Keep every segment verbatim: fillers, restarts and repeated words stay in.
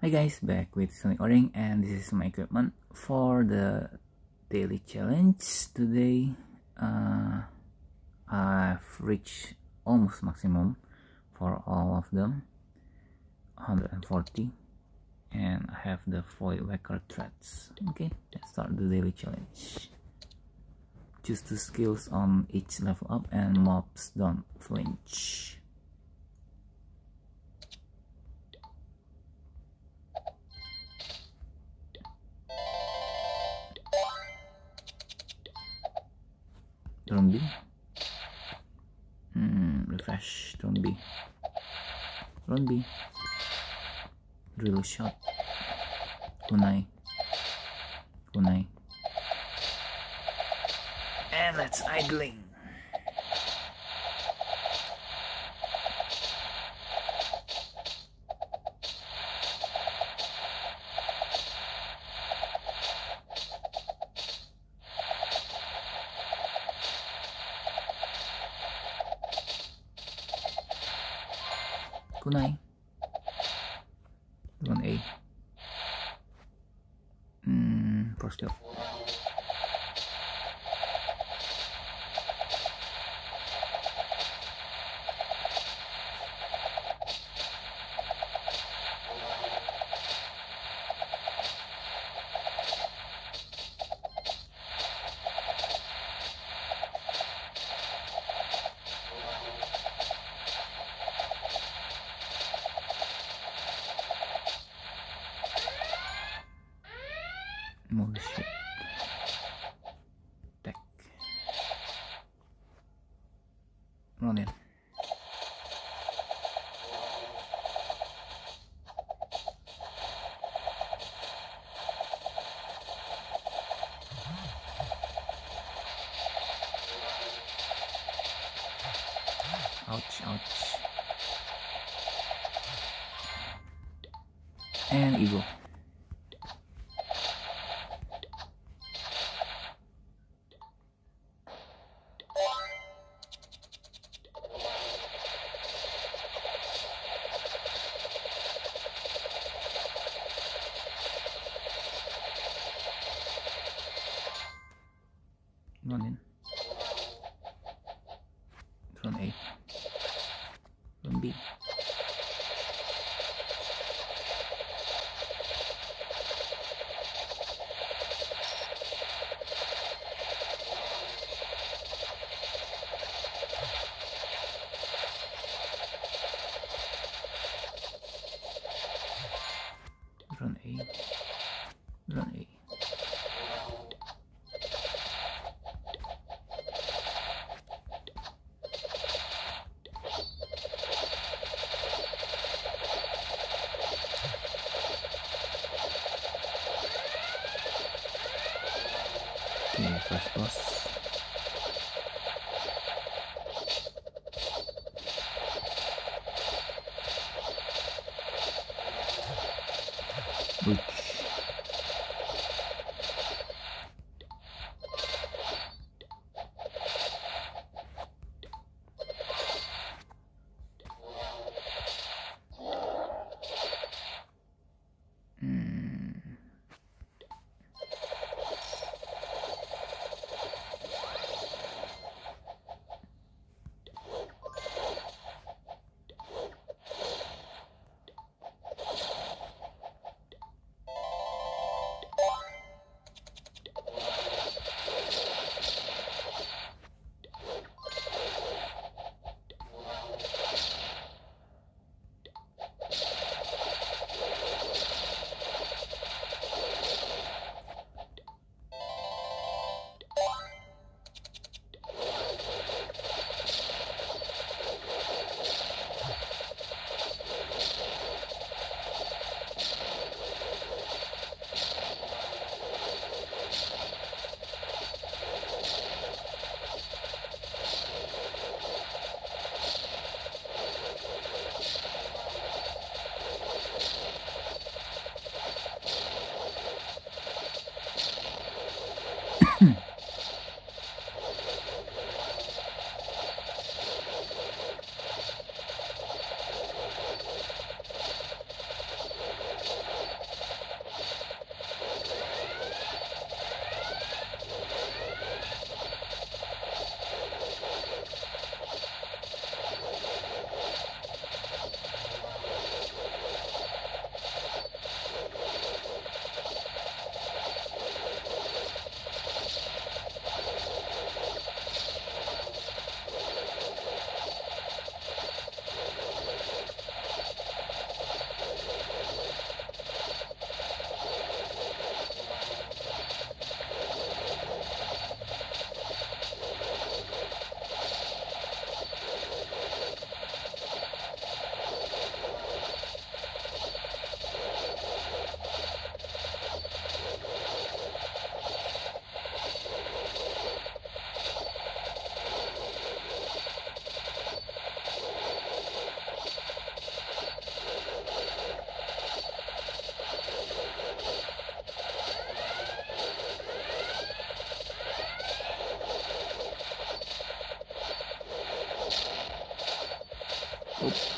Hi guys, back with Sonic O-Ring, and this is my equipment for the daily challenge. Today uh, I've reached almost maximum for all of them, one hundred forty, and I have the void whacker threads. Okay, let's start the daily challenge. Choose two skills on each level up and mobs don't flinch. Drone B. Hmm, refresh. Drone B. Drone B. Drill shot. Kunai. Kunai. And let's idling. Kunai. Drone A. Hmm, pro skill. Oh shit. Tech. Run in. Ouch, ouch. And ego. Run in. Drone A. Drone B. Drone A. Drone A. Okay, first boss. Ouch. Hmm. Oops.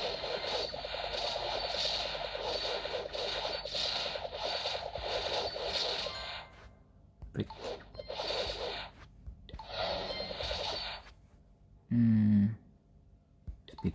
Break. Hmm. Speed.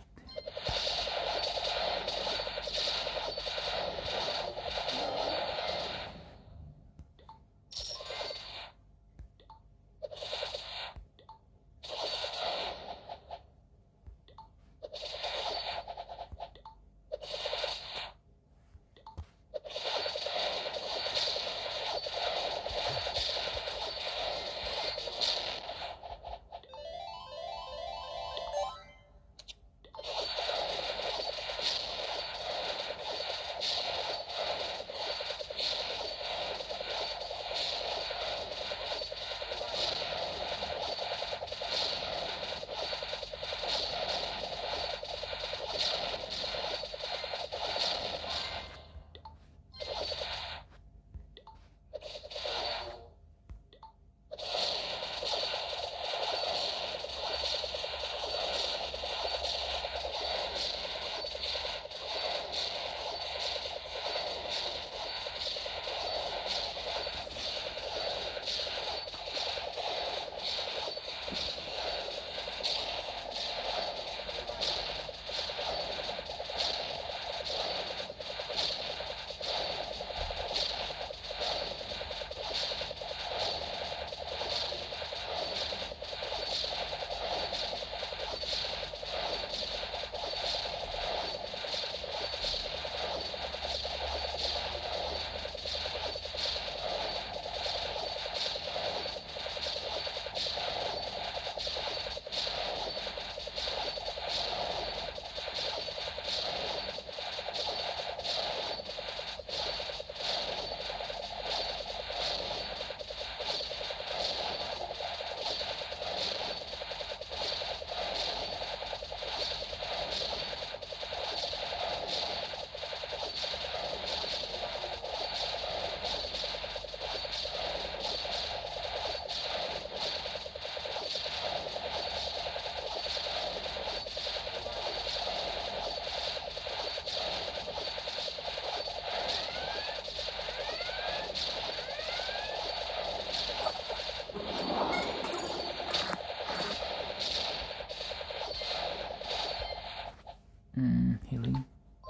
Hmm, healing.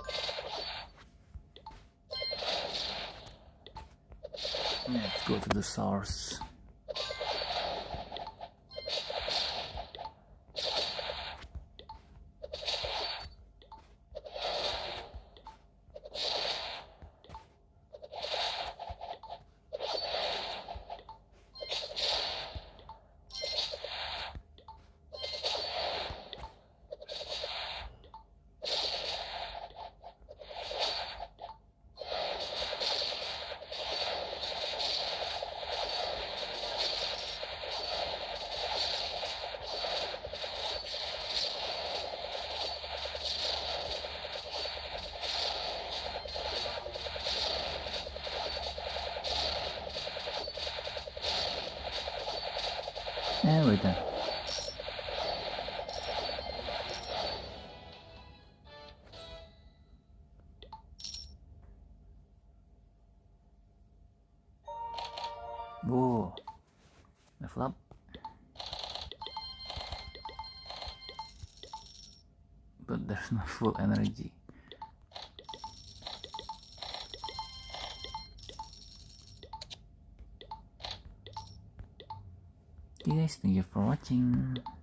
Let's go to the source. And we're done. Whoa, level up. But there's no full energy. Okay guys, thank you for watching.